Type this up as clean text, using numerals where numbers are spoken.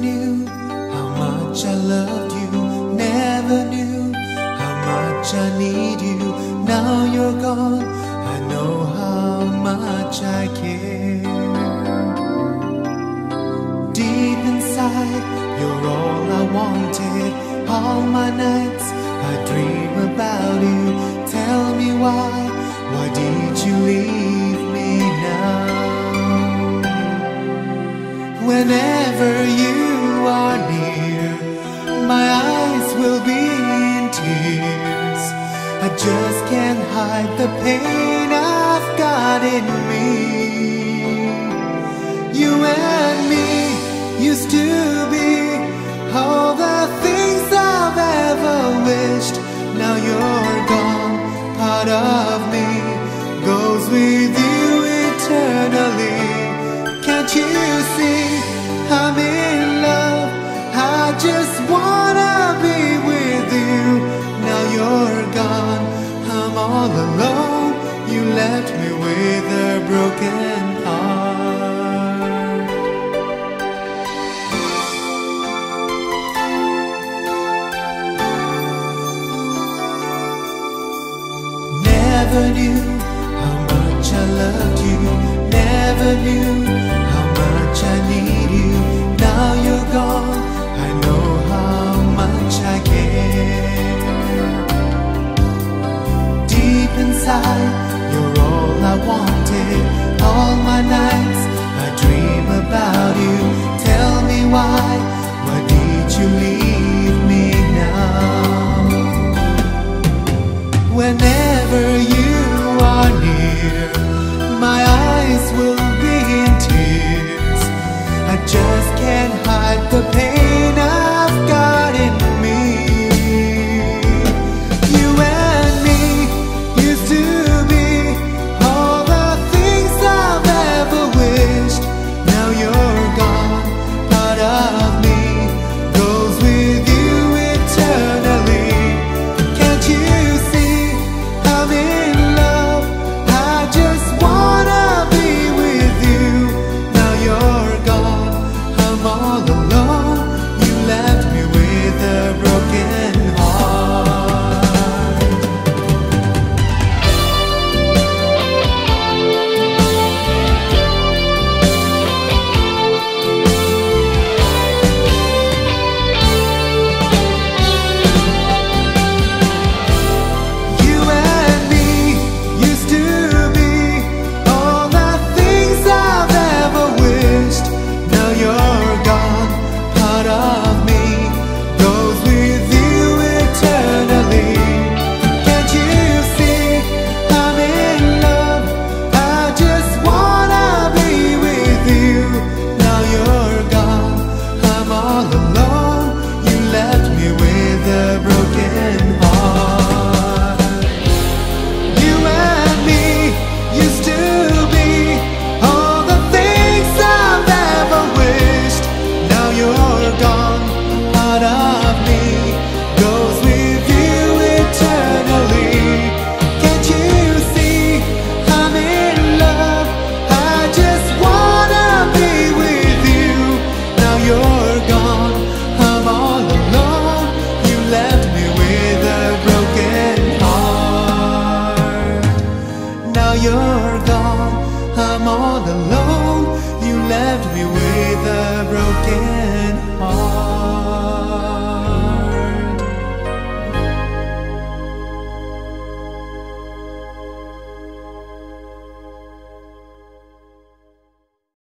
knew how much I loved you. Never knew how much I need you. Now you're gone, I know how much I care. Deep inside, you're all I wanted. All my nights I dream about you. Tell me why did you leave me now? Whenever you are near, my eyes will be in tears. I just can't hide the pain I've got in me. You and me used to be all the things I've ever wished. Now you're gone, part of me goes with you eternally. Can't you see I'm in love? I just wanna be with you. Now you're gone, I'm all alone. You left me with a broken heart. Never knew how much I loved you. Never knew how much I need you. Now you're gone, I know how much I care. Deep inside, you're all I wanted. All my nights I dream about you. Tell me why did you leave me now? Whenever you are near, my eyes will be in tears. I just can't hide the pain I've got in me. You and me used to be all the things I've ever wished. Now you're gone, part of me goes with you eternally. Can't you see I'm in love? I just wanna be with you. Now you're gone, I'm all alone. You left me with a broken heart. You and me used to be all the things I've ever wished. Now you're gone, part of me goes with you eternally. Can't you see I'm in love? I just wanna be with you. Now you're gone, I'm all alone. You left me with a broken heart. You and me used to be all the things I've ever wished. Now you're gone, part of me goes with you eternally. Can't you see I'm in love? I just wanna be with you. Now you're gone, I'm all alone. You left me with a broken heart. Now you're gone, I'm all alone. You left me with a broken heart.